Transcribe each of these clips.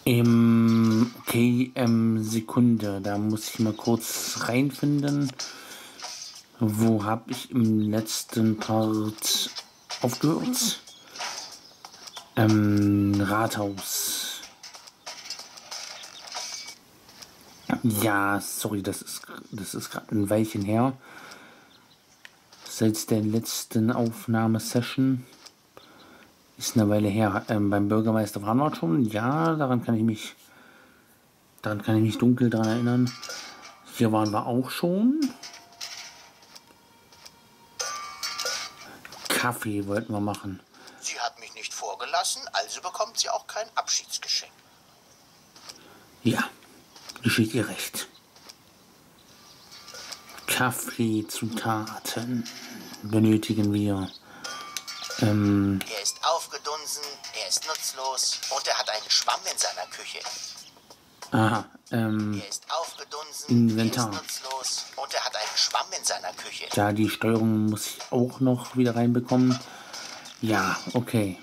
Okay, Sekunde, da muss ich mal kurz reinfinden. Wo habe ich im letzten Part aufgehört? Rathaus. Ja, sorry, das ist gerade ein Weilchen her. Seit der letzten Aufnahmesession. Ist eine Weile her. Beim Bürgermeister waren wir schon. Ja, daran kann ich mich dunkel dran erinnern. Hier waren wir auch schon. Kaffee wollten wir machen. Sie hat mich nicht vorgelassen, also bekommt sie auch kein Abschiedsgeschenk. Ja, geschieht ihr recht. Kaffeezutaten benötigen wir. Er ist aufgedunsen, er ist nutzlos und er hat einen Schwamm in seiner Küche. Aha, Er ist aufgedunsen, Inventar. er ist nutzlos und er hat einen Schwamm in seiner Küche. Ja, die Steuerung muss ich auch noch wieder reinbekommen. Ja, okay.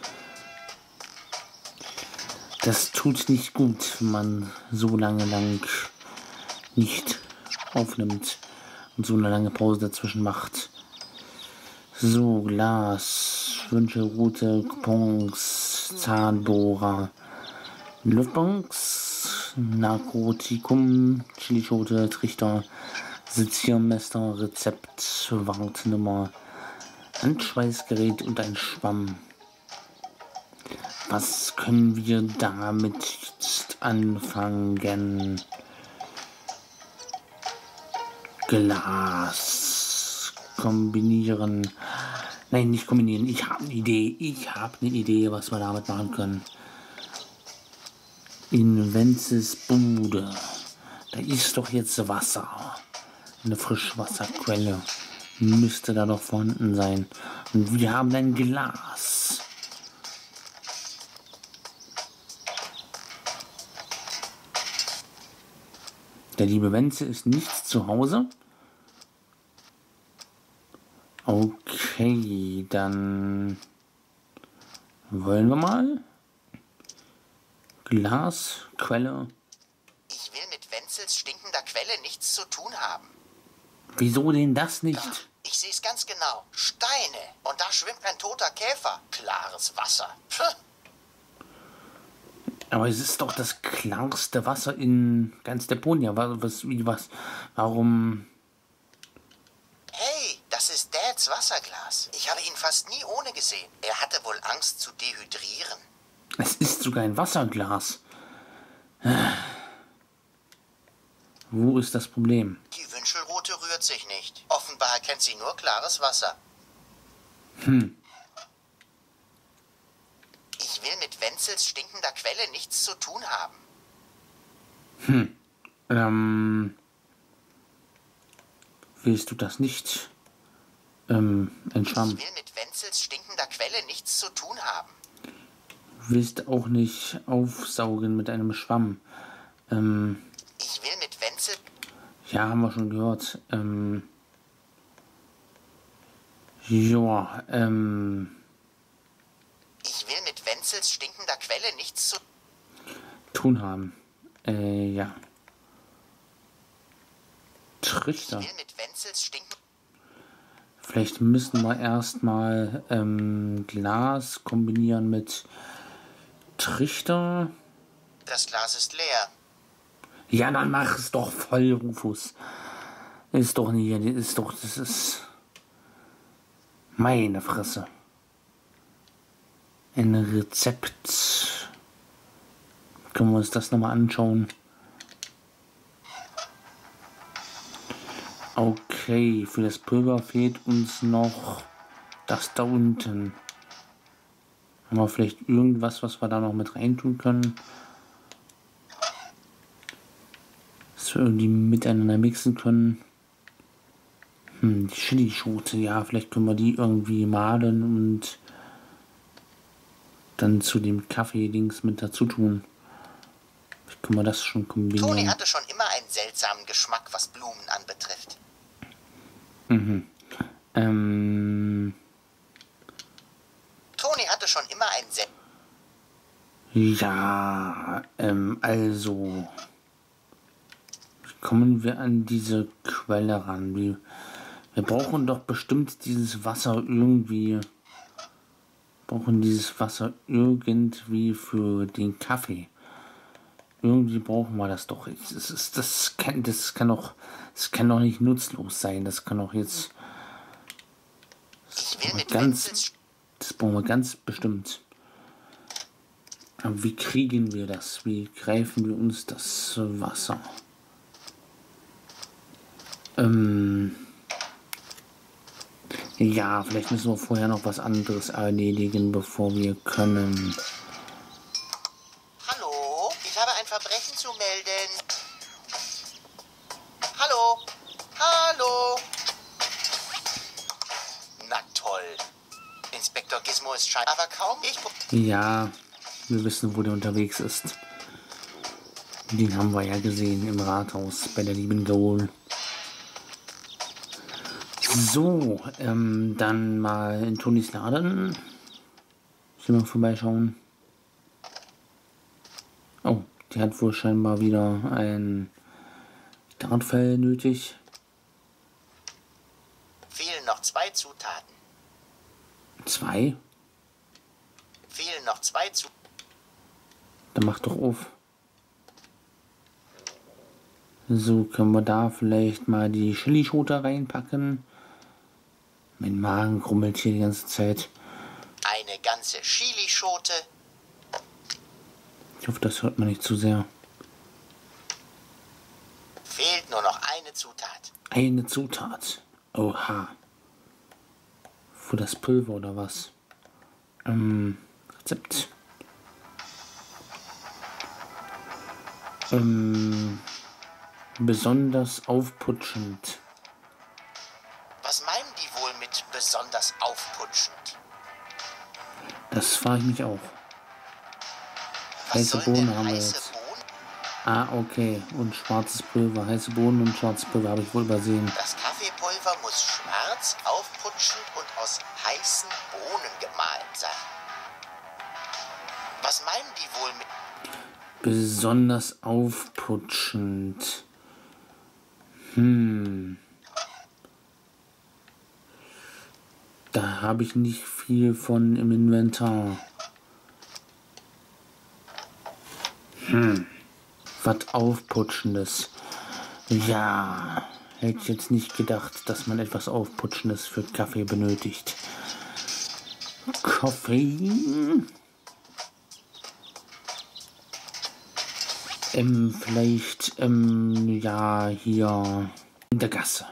Das tut nicht gut, wenn man so lange lang nicht aufnimmt und so eine lange Pause dazwischen macht. So, Glas, Wünsche, Route, Coupons, Zahnbohrer, Luftballons, Narkotikum, Chilischote, Trichter, Seziermesser, Rezept, Wartnummer, Handschweißgerät und ein Schwamm. Was können wir damit jetzt anfangen? Glas kombinieren. Nein, nicht kombinieren. Ich habe eine Idee. Was wir damit machen können. In Wenzes Bude. Da ist doch jetzt Wasser. Eine Frischwasserquelle. Müsste da doch vorhanden sein. Und wir haben ein Glas. Der liebe Wenzel ist nicht zu Hause. Okay, dann wollen wir mal. Glasquelle. Ich will mit Wenzels stinkender Quelle nichts zu tun haben. Wieso denn das nicht? Ich sehe es ganz genau. Steine. Und da schwimmt ein toter Käfer. Klares Wasser. Pff. Aber es ist doch das klarste Wasser in ganz Deponia. Warum? Hey, das ist Dads Wasserglas. Ich habe ihn fast nie ohne gesehen. Er hatte wohl Angst zu dehydrieren. Es ist sogar ein Wasserglas. Wo ist das Problem? Die Wünschelrute rührt sich nicht. Offenbar kennt sie nur klares Wasser. Ich will mit Wenzels stinkender Quelle nichts zu tun haben. Willst du das nicht? Ein Schwamm. Ich will mit Wenzels stinkender Quelle nichts zu tun haben. Willst auch nicht aufsaugen mit einem Schwamm. Ich will mit Wenzel... Ja, haben wir schon gehört. Ja, Ich will mit Wenzels stinkender Quelle nichts zu... tun haben. Ja. Trichter. Ich will mit Wenzels stinkender... Vielleicht müssen wir erstmal Glas kombinieren mit Trichter. Das Glas ist leer. Ja, dann mach es doch voll, Rufus. Das ist meine Fresse. Ein Rezept. Können wir uns das nochmal anschauen? Okay, für das Pulver fehlt uns noch das da unten. Haben wir vielleicht irgendwas, was wir da noch mit reintun können? Dass wir irgendwie miteinander mixen können. Die Chilischote, ja, vielleicht können wir die irgendwie mahlen und dann zu dem Kaffee-Dings mit dazu tun. Vielleicht können wir das schon kombinieren. Toni hatte schon immer einen seltsamen Geschmack, was Blumen anbetrifft. Toni hatte schon immer einen Ja, also, wie kommen wir an diese Quelle ran? Wir brauchen doch bestimmt dieses Wasser irgendwie, brauchen dieses Wasser irgendwie für den Kaffee. Irgendwie brauchen wir das doch. Das kann doch nicht nutzlos sein. Das kann doch jetzt, Ich will mit ganz, Wenzels... das brauchen wir ganz bestimmt. Aber wie kriegen wir das? Wie greifen wir uns das Wasser? Ja, vielleicht müssen wir vorher noch was anderes erledigen, bevor wir können. Hallo? Ich habe ein Verbrechen zu melden. Hallo? Hallo? Na toll. Inspektor Gizmo ist scheinbar, aber kaum ich... Ja, wir wissen, wo der unterwegs ist. Den haben wir ja gesehen im Rathaus bei der lieben Goal. So, dann mal in Tonys Laden. Hier mal vorbeischauen. Oh, die hat wohl scheinbar wieder ein Dartfell nötig. Fehlen noch 2 Zutaten. 2? Fehlen noch 2 Zutaten. Dann mach doch auf. So, können wir da vielleicht mal die Chilischote reinpacken. Mein Magen grummelt hier die ganze Zeit. Eine ganze Chilischote. Ich hoffe, das hört man nicht zu sehr. Fehlt nur noch eine Zutat. Eine Zutat. Oha. Für das Pulver oder was? Rezept. Besonders aufputschend. Was meinen die wohl mit besonders aufputschend? Das frage ich mich auch. Was Heiße sollen Bohnen denn haben wir heiße jetzt. Bohnen? Ah, okay. Und schwarzes Pulver. Heiße Bohnen und schwarzes Pulver habe ich wohl übersehen. Das Kaffeepulver muss schwarz, aufputschend und aus heißen Bohnen gemahlen sein. Was meinen die wohl mit... Besonders aufputschend. Da habe ich nicht viel von im Inventar. Was Aufputschendes. Ja, hätte ich jetzt nicht gedacht, dass man etwas Aufputschendes für Kaffee benötigt. Koffein? Vielleicht, ja, hier in der Gasse.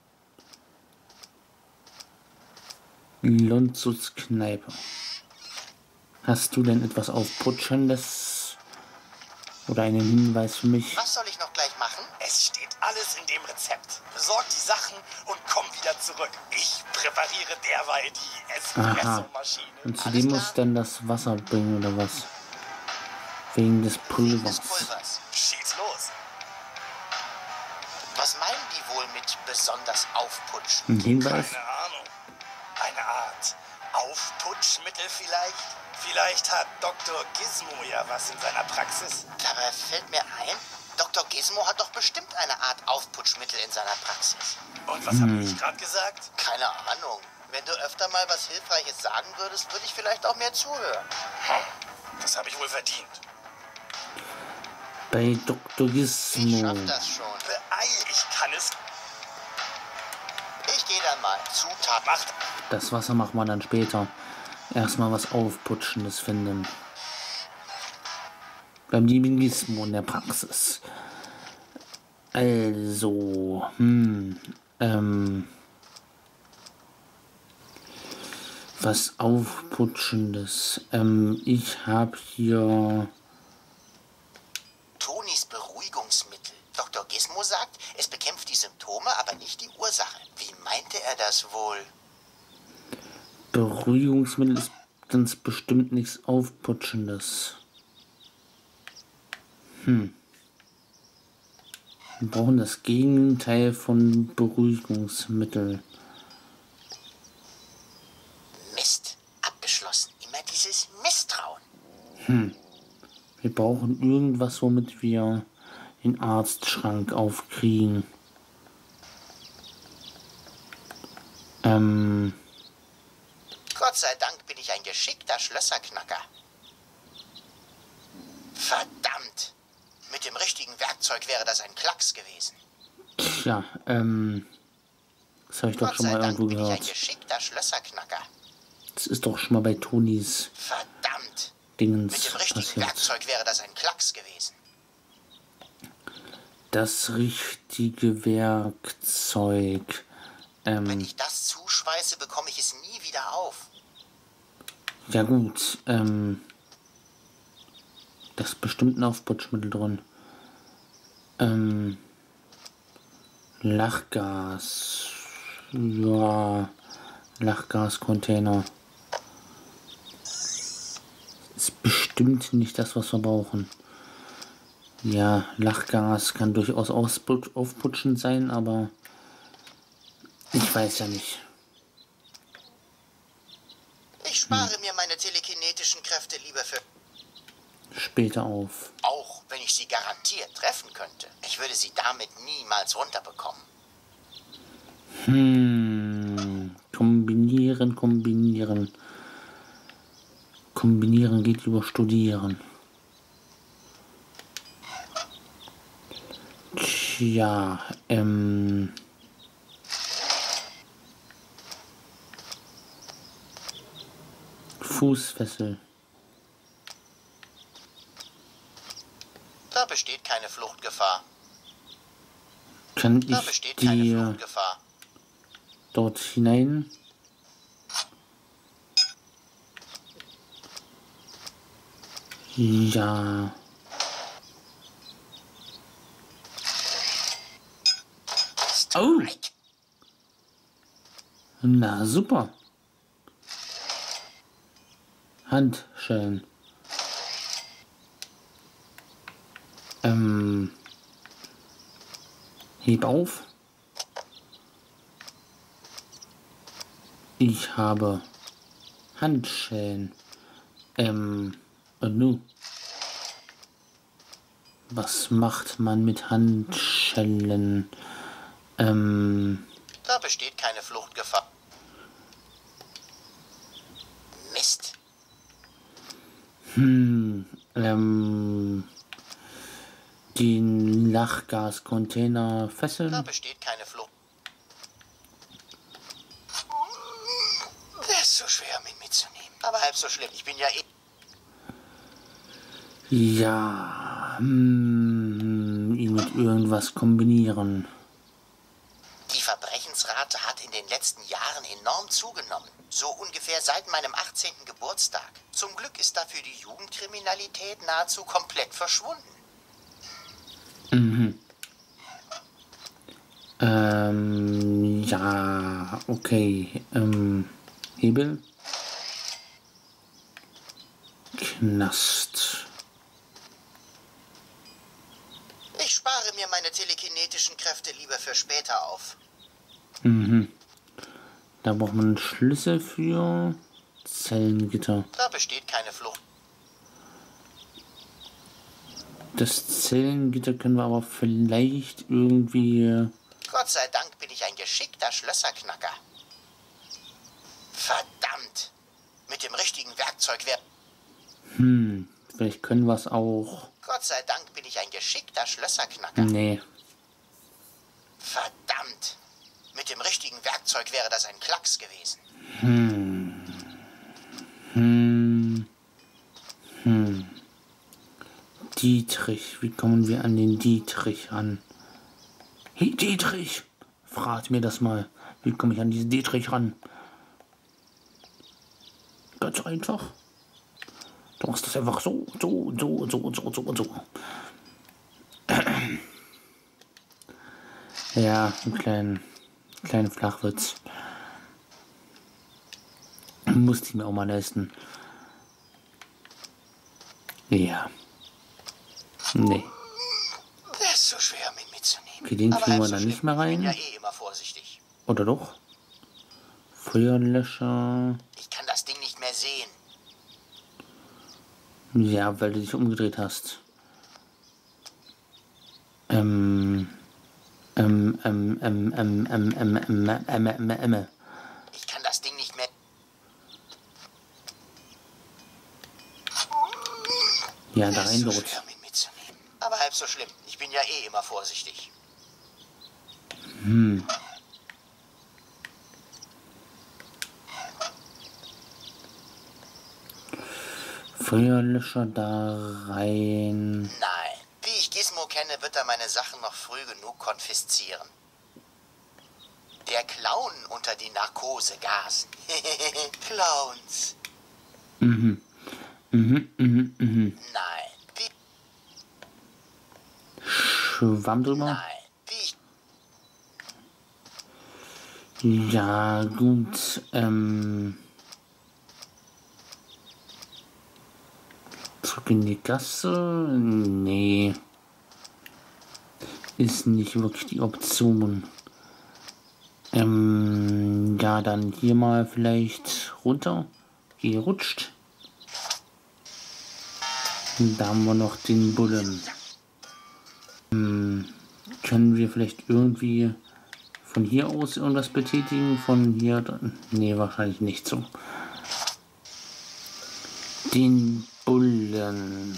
Lonzus Kneipe. Hast du denn etwas Aufputschendes? Oder einen Hinweis für mich? Was soll ich noch gleich machen? Es steht alles in dem Rezept. Besorg die Sachen und komm wieder zurück. Ich präpariere derweil die Aha. Espresso-Maschine. Und Alles zudem klar. muss dann das Wasser bringen, oder was? Wegen des Des Pulvers. Pulvers. Schieß los. Was meinen die wohl mit besonders aufputschend? Ein Hinweis? Keine Ahnung. Eine Art Aufputschmittel vielleicht? Vielleicht hat Dr. Gizmo ja was in seiner Praxis. Dabei fällt mir ein, Dr. Gizmo hat doch bestimmt eine Art Aufputschmittel in seiner Praxis. Und was habe ich gerade gesagt? Keine Ahnung. Wenn du öfter mal was Hilfreiches sagen würdest, würde ich vielleicht auch mehr zuhören. Das habe ich wohl verdient. Bei Dr. Ich Gizmo. schaff das schon. Beeil, ich kann es. Ich gehe dann mal. Zutat Macht. Das Wasser machen wir dann später. Erstmal was Aufputschendes finden. Beim lieben Gizmo in der Praxis. Also, was Aufputschendes. Ich habe hier... Tonis Beruhigungsmittel. Dr. Gizmo sagt, es bekämpft die Symptome, aber nicht die Ursache. Wie meinte er das wohl? Beruhigungsmittel ist ganz bestimmt nichts Aufputschendes. Wir brauchen das Gegenteil von Beruhigungsmittel. Mist. Abgeschlossen. Immer dieses Misstrauen. Wir brauchen irgendwas, womit wir den Arztschrank aufkriegen. Gott sei Dank bin ich ein geschickter Schlösserknacker. Verdammt! Mit dem richtigen Werkzeug wäre das ein Klacks gewesen. Tja, das habe ich doch Gott schon sei mal Dank irgendwo bin ich ein gehört. geschickter Schlösserknacker. Das ist doch schon mal bei Tonis Verdammt! Dingens Mit dem richtigen passiert. Werkzeug wäre das ein Klacks gewesen. Das richtige Werkzeug. Wenn ich das zuschweiße, bekomme ich es nie wieder auf. Ja gut, das ist bestimmt ein Aufputschmittel drin. Lachgas. Ja, Lachgascontainer. Ist bestimmt nicht das, was wir brauchen. Ja, Lachgas kann durchaus aufputschend sein, aber ich weiß ja nicht. Ich spare mir meine telekinetischen Kräfte lieber für... Später auf. Auch wenn ich sie garantiert treffen könnte. Ich würde sie damit niemals runterbekommen. Kombinieren. Kombinieren geht über Studieren. Tja, Fußfessel. Da besteht keine Fluchtgefahr. Kann Da ich besteht keine die Fluchtgefahr. dort hinein? Ja. Oh. Strike. Na super. Handschellen. Heb auf. Ich habe Handschellen. Nu. Was macht man mit Handschellen? Da besteht keine Fluchtgefahr. Mist. Den Lachgascontainer Da fesseln. besteht keine Flucht. Der ist so schwer, um ihn mitzunehmen. Aber halb so schlimm. Ich bin ja eh... Ja, ihn mit irgendwas kombinieren. Die Verbrechensrate hat in den letzten Jahren enorm zugenommen. So ungefähr seit meinem 18. Geburtstag. Zum Glück ist dafür die Jugendkriminalität nahezu komplett verschwunden. Ja, okay. Hebel. Knast. Ich spare mir meine telekinetischen Kräfte lieber für später auf. Da braucht man einen Schlüssel für. Zellengitter. Da besteht keine Flucht. Das Zellengitter können wir aber vielleicht irgendwie... Gott sei Dank bin ich ein geschickter Schlösserknacker. Verdammt! Mit dem richtigen Werkzeug wäre... Vielleicht können wir es auch... Gott sei Dank bin ich ein geschickter Schlösserknacker. Nee. Verdammt! Mit dem richtigen Werkzeug wäre das ein Klacks gewesen. Dietrich. Wie kommen wir an den Dietrich an? Hey Dietrich! Fragt mir das mal. Wie komme ich an diesen Dietrich ran? Ganz einfach. Du machst das einfach so. Ja, einen kleinen Flachwitz. Musste ich mir auch mal leisten. Ja. Nee. Der ist so schwer, um ihn mitzunehmen. Okay, den Aber kriegen wir halb so dann nicht schlimm. mehr Ich bin rein. ja eh immer vorsichtig. Oder doch? Feuerlöscher. Ich kann das Ding nicht mehr sehen. Ja, weil du dich umgedreht hast. Ich kann das Ding nicht mehr. Ja, da Es rein ist so dort. schwer, mich mitzunehmen. Aber halb so schlimm. Ich bin ja eh immer vorsichtig. Feuerlöscher da rein. Nein. Wie ich Gizmo kenne, wird er meine Sachen noch früh genug konfiszieren. Der Clown unter die Narkose gasen. Clowns. Nein. Wie? Schwamm drüber? Nein. Wie ich. Ja, gut. Zurück in die Gasse? Nee. Ist nicht wirklich die Option. Ja, dann hier mal vielleicht runter. Gerutscht. Da haben wir noch den Bullen. Können wir vielleicht irgendwie von hier aus irgendwas betätigen? Von hier? Nee, wahrscheinlich nicht so. Den Bullen.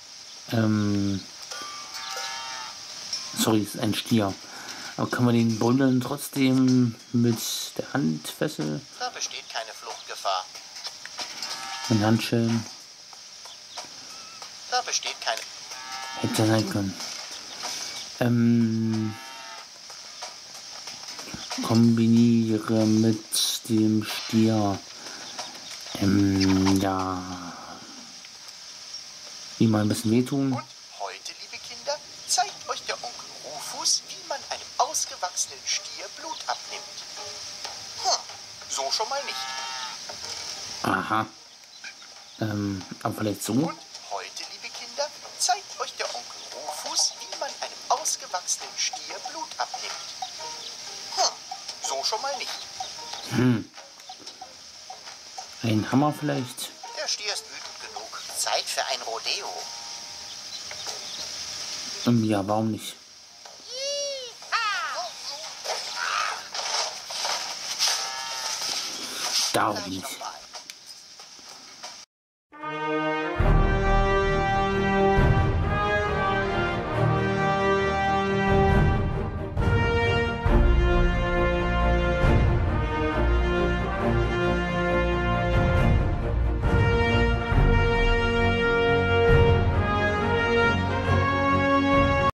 Sorry, ist ein Stier. Aber kann man den Bullen trotzdem mit der Hand fesseln? Da besteht keine Fluchtgefahr. Ein Handschellen? Da besteht keine. Hätte sein können. Kombiniere mit dem Stier. Ja. Wie mal ein bisschen wehtun. Und heute, liebe Kinder, zeigt euch der Onkel Rufus, wie man einem ausgewachsenen Stier Blut abnimmt. So schon mal nicht. Aha. Aber vielleicht so? Und heute, liebe Kinder, zeigt euch der Onkel Rufus, wie man einem ausgewachsenen Stier Blut abnimmt. So schon mal nicht. Ein Hammer vielleicht? Der Stier ist wütend genug. Zeit für ein Rodeo. Ja, warum nicht? Darum nicht.